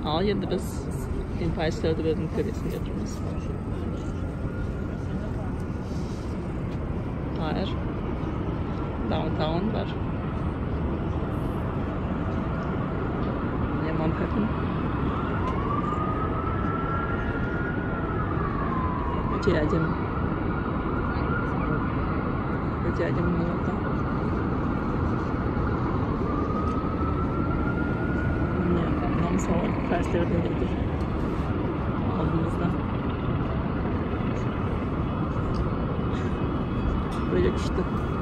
Al енді біз Empire State'ді өзің көресің деп тұрмыз. Hayır. Downtown var. Manhattan. Дядям молока. Нам салат кайстерді деді алдымызда. Böyle küçük.